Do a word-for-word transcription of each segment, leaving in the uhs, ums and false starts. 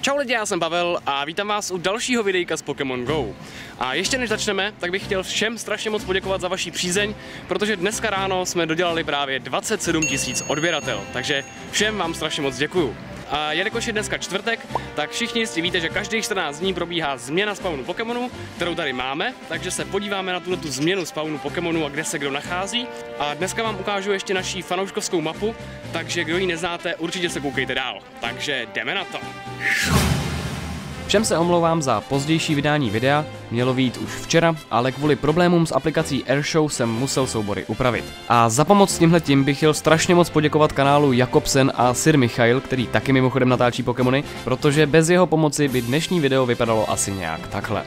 Čau lidi, já jsem Pavel a vítám vás u dalšího videjka z Pokémon Go. A ještě než začneme, tak bych chtěl všem strašně moc poděkovat za vaši přízeň, protože dneska ráno jsme dodělali právě dvacet sedm tisíc odběratel, takže všem vám strašně moc děkuju. A jelikož je dneska čtvrtek, tak všichni jistě víte, že každých čtrnáct dní probíhá změna spawnu Pokémonů, kterou tady máme, takže se podíváme na tuto změnu spawnu Pokémonů a kde se kdo nachází. A dneska vám ukážu ještě naší fanouškovskou mapu, takže kdo ji neznáte, určitě se koukejte dál. Takže jdeme na to! Všem se omlouvám za pozdější vydání videa, mělo vyjít už včera, ale kvůli problémům s aplikací Airshow jsem musel soubory upravit. A za pomoc s tímhletím bych chtěl strašně moc poděkovat kanálu Jakobsen a Sir Michail, který taky mimochodem natáčí Pokémony, protože bez jeho pomoci by dnešní video vypadalo asi nějak takhle.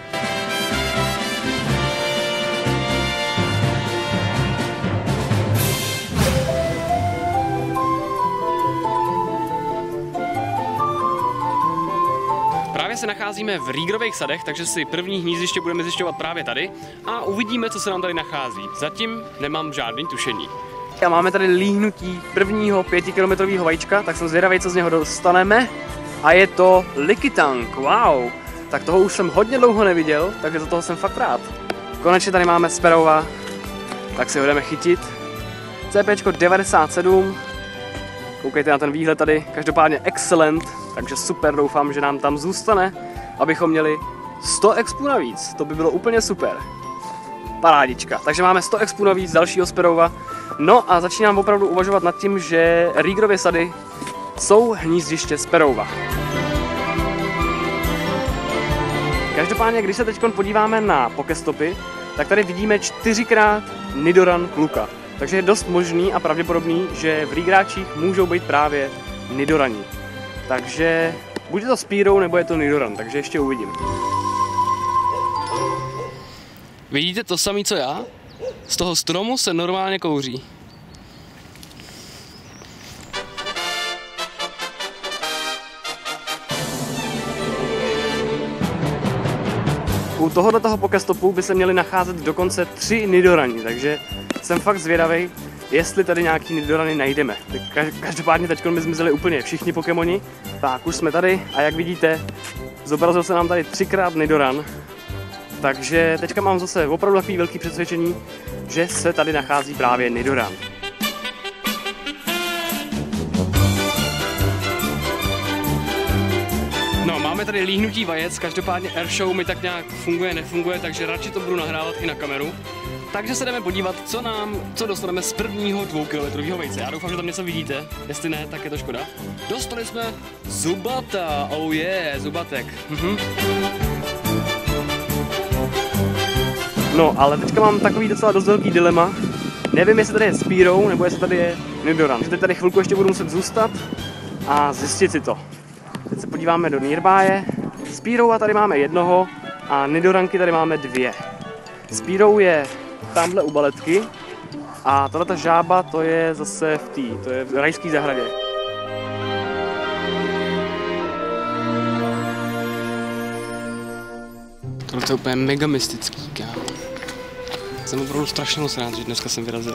Právě se nacházíme v Rígrových sadech, takže si první hnízdiště budeme zjišťovat právě tady a uvidíme, co se nám tady nachází. Zatím nemám žádný tušení. A máme tady líhnutí prvního pětikilometrového vajíčka, tak jsem zvědavý, co z něho dostaneme. A je to Lickitung, wow! Tak toho už jsem hodně dlouho neviděl, takže za toho jsem fakt rád. Konečně tady máme Sparrowa, tak si ho jdeme chytit. CPčko devadesát sedm, koukejte na ten výhled tady, každopádně excellent, takže super, doufám, že nám tam zůstane, abychom měli sto expů navíc, to by bylo úplně super. Parádička, takže máme sto expů navíc, dalšího Sparrowa. No a začínám opravdu uvažovat nad tím, že Rígrovy sady jsou hnízdiště Sparrowa. Každopádně, když se teď podíváme na Pokestopy, tak tady vidíme čtyřikrát Nidoran kluka. Takže je dost možný a pravděpodobný, že v Rígráčích můžou být právě Nidorani. Takže buď je to Spearow, nebo je to Nidoran, takže ještě uvidím. Vidíte to samé, co já? Z toho stromu se normálně kouří. U tohoto Pokestopu by se měly nacházet dokonce tři Nidorani, takže jsem fakt zvědavý, jestli tady nějaký Nidorany najdeme. Každopádně teď mi zmizeli úplně všichni Pokémoni. Tak už jsme tady a jak vidíte, zobrazil se nám tady třikrát Nidoran. Takže teďka mám zase opravdu takový velký přesvědčení, že se tady nachází právě Nidoran. No, máme tady líhnutí vajec, každopádně Airshow mi tak nějak funguje, nefunguje, takže radši to budu nahrávat i na kameru. Takže se jdeme podívat, co nám, co dostaneme z prvního dvoukilometrového vejce. Já doufám, že tam něco vidíte, jestli ne, tak je to škoda. Dostali jsme Zubata, oh yeah, Zubatek. Mhm. No, ale teďka mám takový docela dost velký dilema. Nevím, jestli tady je Spearow, nebo jestli tady je Nidoran. Teď tady chvilku ještě budu muset zůstat a zjistit si to. Teď se podíváme do Nearby. Spearowa tady máme jednoho a Nidoranky tady máme dvě. Spearow je tamhle u baletky a tato žába to je zase v té, to je v rajské zahradě. Tohle je úplně mega mystický, kámo. Jsem opravdu strašně moc rád, že dneska jsem vyrazil.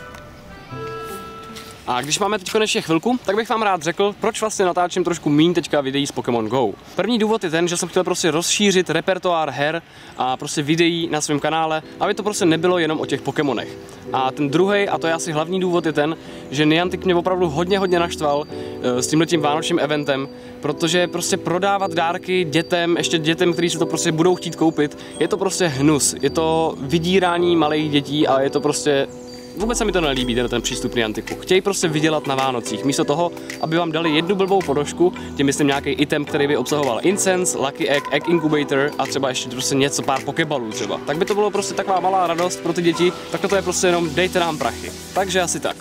A když máme teď konečně chvilku, tak bych vám rád řekl, proč vlastně natáčím trošku míň teďka videí z Pokémon Go. První důvod je ten, že jsem chtěl prostě rozšířit repertoár her a prostě videí na svém kanále, aby to prostě nebylo jenom o těch Pokémonech. A ten druhý, a to je asi hlavní důvod, je ten, že Niantic mě opravdu hodně hodně naštval uh, s tímhletím vánočním eventem, protože prostě prodávat dárky dětem, ještě dětem, kteří si to prostě budou chtít koupit, je to prostě hnus, je to vydírání malých dětí a je to prostě vůbec se mi to nelíbí, ten přístup Nianticu. Chtějí prostě vydělat na Vánocích. Místo toho, aby vám dali jednu blbou ponožku, tím myslím nějaký item, který by obsahoval Incense, Lucky Egg, Egg Incubator a třeba ještě prostě něco, pár pokebalů třeba. Tak by to bylo prostě taková malá radost pro ty děti, tak to je prostě jenom dejte nám prachy. Takže asi tak.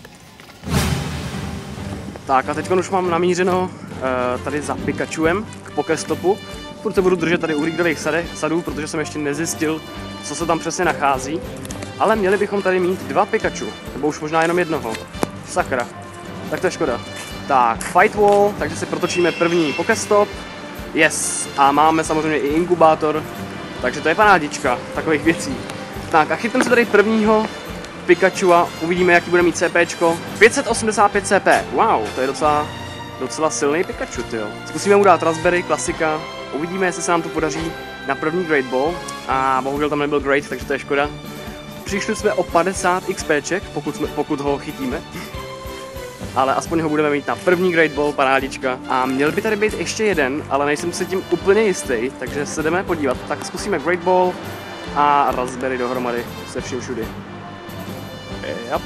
Tak a teď už mám namířeno uh, tady za Pikachuem k Pokestopu. Furt se budu držet tady u Rígrových sadů, protože jsem ještě nezjistil, co se tam přesně nachází. Ale měli bychom tady mít dva Pikachu, nebo už možná jenom jednoho. Sakra, tak to je škoda. Tak, Fight Wall, takže si protočíme první Pokestop. Yes, a máme samozřejmě i inkubátor, takže to je parádička takových věcí. Tak a chytneme se tady prvního Pikachu a uvidíme, jaký bude mít CPčko. pět set osmdesát pět C P, wow, to je docela docela silný Pikachu, tyjo. Zkusíme mu dát Raspberry, klasika. Uvidíme, jestli se nám to podaří na první Great Ball. A bohužel tam nebyl Great, takže to je škoda. Přišli jsme o padesát XPček, pokud, jsme, pokud ho chytíme. Ale aspoň ho budeme mít na první Great Ball, parádička. A měl by tady být ještě jeden, ale nejsem si tím úplně jistý, takže se jdeme podívat. Tak zkusíme Great Ball a Raspberry dohromady se vším všudy. Yep.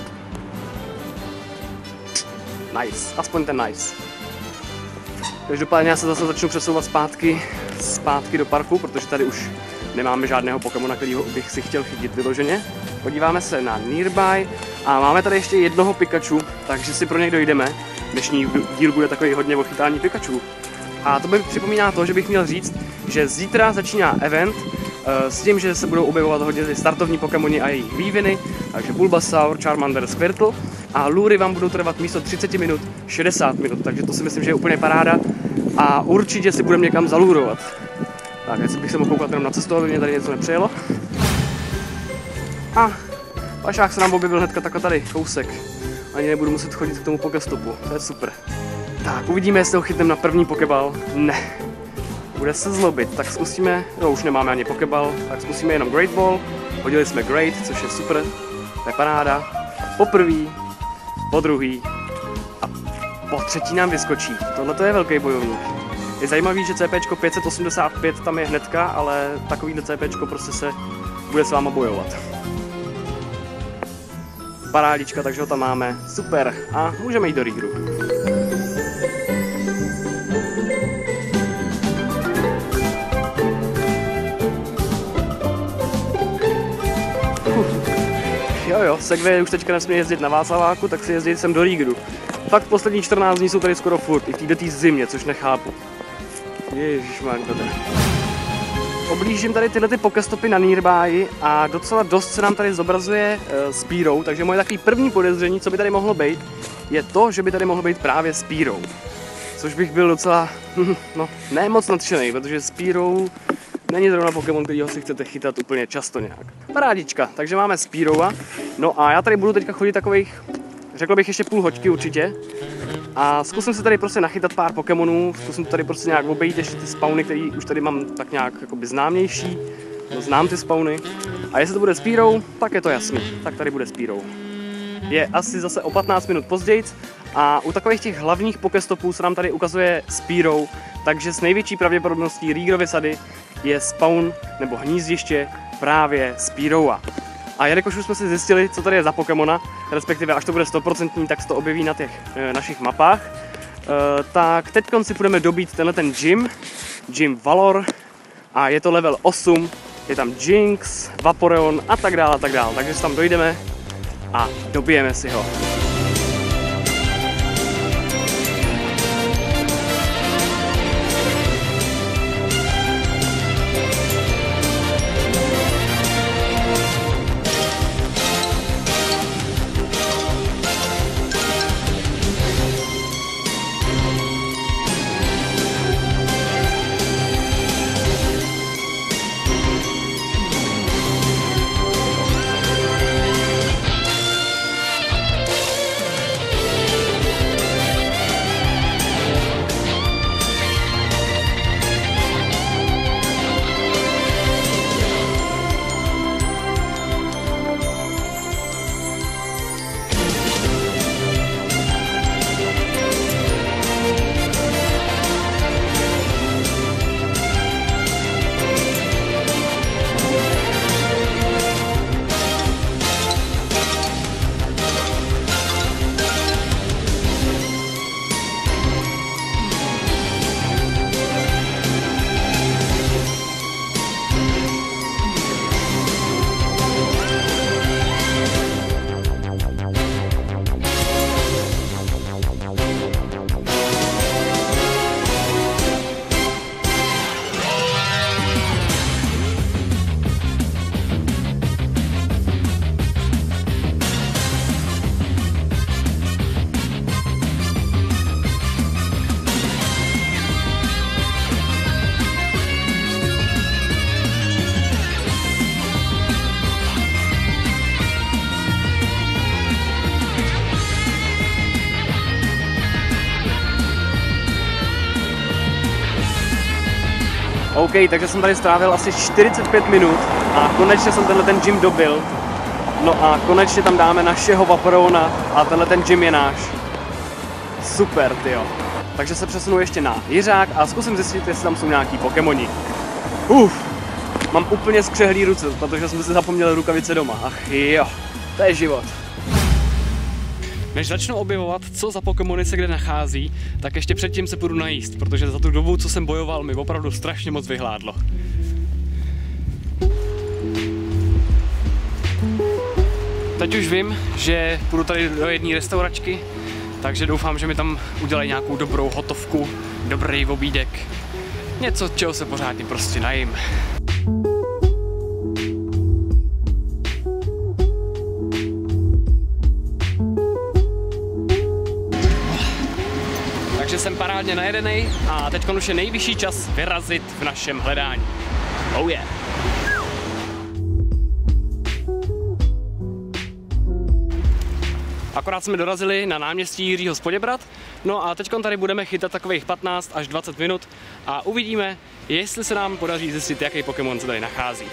Nice, aspoň ten nice. Každopádně já se zase začnu přesouvat zpátky, zpátky do parku, protože tady už nemáme žádného Pokémona, kterýho bych si chtěl chytit vyloženě. Podíváme se na Nearby a máme tady ještě jednoho Pikachu, takže si pro něj dojdeme. Dnešní díl bude takový hodně o chytání Pikachu. A to mi připomíná to, že bych měl říct, že zítra začíná event s tím, že se budou objevovat hodně ty startovní Pokémoni a jejich výviny, takže Bulbasaur, Charmander, Squirtle a lůry vám budou trvat místo třicet minut šedesát minut, takže to si myslím, že je úplně paráda a určitě si budeme někam zalůrovat. Tak, jestli bych se mohl koukat jenom na cestu, aby mě tady něco nepřejelo. A pašák se nám objevil hnedka takhle tady, kousek. Ani nebudu muset chodit k tomu Pokestopu, to je super. Tak, uvidíme, jestli ho chytneme na první Pokeball. Ne. Bude se zlobit, tak zkusíme, no už nemáme ani Pokeball, tak zkusíme jenom Great Ball. Hodili jsme Great, což je super, to je paráda. Poprvý, po druhý a po třetí nám vyskočí. Tohle to je velký bojovník. Je zajímavý, že CPčko pět set osmdesát pět tam je hnedka, ale takovýhle CPčko prostě se bude s váma bojovat. Parádička, takže ho tam máme, super a můžeme jít do Rígru. Jo jo, Segway už teďka nesmí jezdit na Václaváku, tak si jezdit sem do Rígru. Fakt poslední čtrnáct dní jsou tady skoro furt, i v této zimě, což nechápu. Ježišmarko. Oblížím tady tyhle ty Pokestopy na Nearby a docela dost se nám tady zobrazuje uh, Spearow, takže moje takový první podezření, co by tady mohlo být, je to, že by tady mohlo být právě Spearow. Což bych byl docela, no, ne moc nadšený, protože Spearow není zrovna Pokémon, kterýho si chcete chytat úplně často nějak. Parádička, takže máme Spearowa, no a já tady budu teďka chodit takových, řekl bych ještě půl hoďky určitě. A zkusím se tady prostě nachytat pár Pokémonů, zkusím to tady prostě nějak obejít ještě ty spawny, který už tady mám tak nějak jakoby známější, no znám ty spawny. A jestli to bude Spearow, tak je to jasný, tak tady bude Spearow. Je asi zase o patnáct minut později a u takových těch hlavních Pokestopů se nám tady ukazuje Spearow, takže s největší pravděpodobností Rígrovy sady je spawn nebo hnízdiště právě Spearowa. A jelikož už jsme si zjistili, co tady je za Pokémona, respektive až to bude sto procent, tak se to objeví na těch e, našich mapách, e, tak teď si budeme dobít tenhle ten gym, gym Valor, a je to level osm, je tam Jinx, Vaporeon a tak dále, a tak dále, takže si tam dojdeme a dobijeme si ho. OK, takže jsem tady strávil asi čtyřicet pět minut a konečně jsem tenhle ten gym dobil. No a konečně tam dáme našeho Vaporona a tenhle ten gym je náš. Super, tyjo. Takže se přesunu ještě na Jiřák a zkusím zjistit, jestli tam jsou nějaký Pokémoni. Uf, mám úplně skřehlý ruce, protože jsem si zapomněl rukavice doma. Ach jo, to je život. Než začnu objevovat, co za Pokémony se kde nachází, tak ještě předtím se půjdu najíst, protože za tu dobu, co jsem bojoval, mi opravdu strašně moc vyhládlo. Teď už vím, že půjdu tady do jedné restauračky, takže doufám, že mi tam udělají nějakou dobrou hotovku, dobrý obídek, něco, čeho se pořádně prostě najím. Takže jsem parádně najedenej a teď už je nejvyšší čas vyrazit v našem hledání. Oh yeah! Akorát jsme dorazili na náměstí Jiřího z Poděbrad, no a teď tady budeme chytat takových patnáct až dvacet minut a uvidíme, jestli se nám podaří zjistit, jaký Pokémon se tady nachází.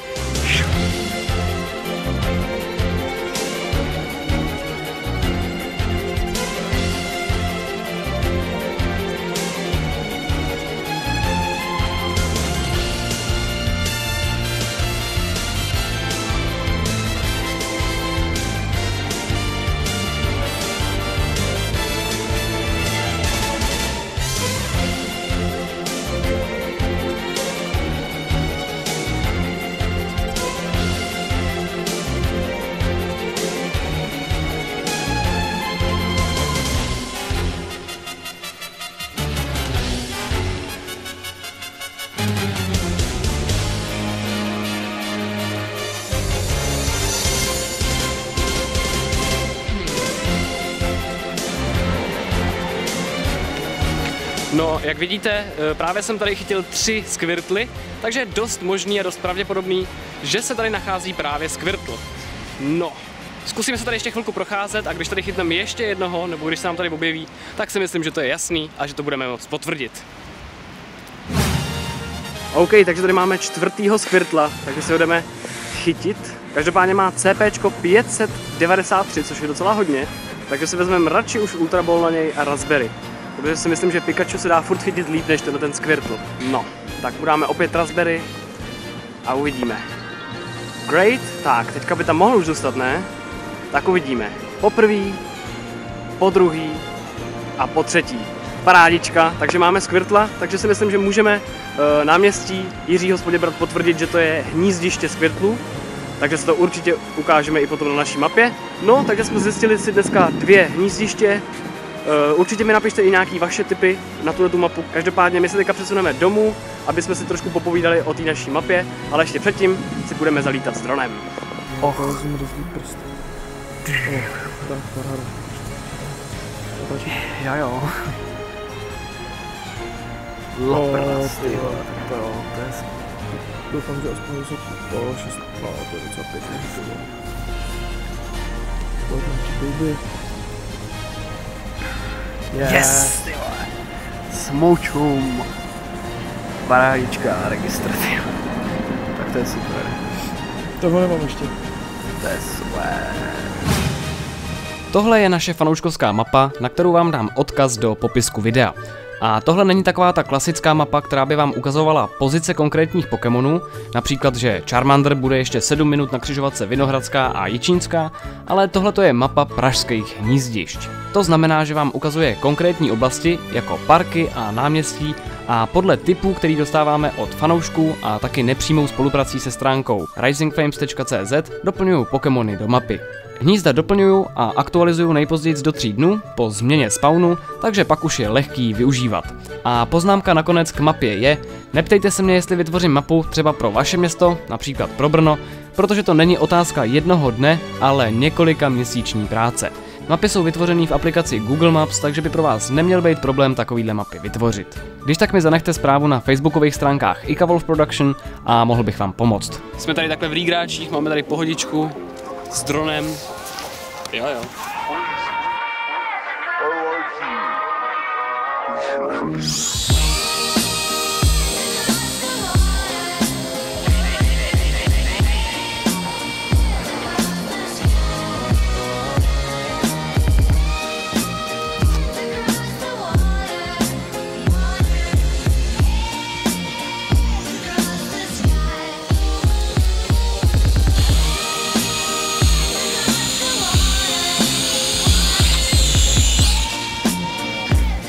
No, jak vidíte, právě jsem tady chytil tři Squirtly, takže je dost možný a dost pravděpodobný, že se tady nachází právě Squirtle. No, zkusíme se tady ještě chvilku procházet a když tady chytneme ještě jednoho, nebo když se nám tady objeví, tak si myslím, že to je jasný a že to budeme moct potvrdit. OK, takže tady máme čtvrtýho Squirtla, takže se ho jdeme chytit. Každopádně má C P pět set devadesát tři, což je docela hodně, takže si vezmeme radši už Ultra Ball na něj a Raspberry. Protože si myslím, že Pikachu se dá furt chytit líp než tenhle ten Squirtle. No, tak udáme opět Raspberry a uvidíme. Great, tak teďka by tam mohl už zůstat, ne? Tak uvidíme. Poprvý, po druhý a po třetí. Parádička, takže máme Squirtla, takže si myslím, že můžeme uh, náměstí Jiřího z Poděbrad potvrdit, že to je hnízdiště Squirtlů. Takže si to určitě ukážeme i potom na naší mapě. No, takže jsme zjistili si dneska dvě hnízdiště. Uh, určitě mi napište i nějaký vaše tipy na tuhle tu mapu. Každopádně my se teďka přesuneme domů, aby jsme si trošku popovídali o té naší mapě, ale ještě předtím si budeme zalítat s dronem. Oh, rozumím rozdíl prst. Oh, tak, paráda. Jo jo. Loprst, jo, to jo, to je skvělé. Doufám, že aspoň jsou o šest, no, to je docela pěkný. Pojď na ti, baby. Yeah. Yes, ty vole. Smoučum. Parádička, registr, ty vole. Tak to je super. Toho nemám ještě. To je super. Tohle je naše fanouškovská mapa, na kterou vám dám odkaz do popisku videa. A tohle není taková ta klasická mapa, která by vám ukazovala pozice konkrétních Pokémonů, například, že Charmander bude ještě sedm minut na křižovatce Vinohradská a Jičínská, ale tohle je mapa pražských hnízdišť. To znamená, že vám ukazuje konkrétní oblasti, jako parky a náměstí, a podle typů, který dostáváme od fanoušků a taky nepřímou spoluprací se stránkou rising flames tečka cé zet doplňují Pokémony do mapy. Hnízda doplňuju a aktualizuju nejpozději do tří dnů po změně spawnu, takže pak už je lehký využívat. A poznámka nakonec k mapě je, neptejte se mě, jestli vytvořím mapu třeba pro vaše město, například pro Brno, protože to není otázka jednoho dne, ale několika měsíční práce. Mapy jsou vytvořené v aplikaci Google Maps, takže by pro vás neměl být problém takovýhle mapy vytvořit. Když tak mi zanechte zprávu na facebookových stránkách Ikawolf Production a mohl bych vám pomoct. Jsme tady takhle v Rígráčích, máme tady pohodičku s dronem. Jo, jo.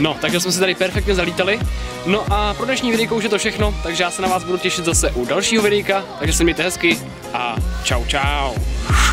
No, takže jsme se tady perfektně zalítali. No a pro dnešní videjko už je to všechno, takže já se na vás budu těšit zase u dalšího videjka, takže se mějte hezky a čau čau.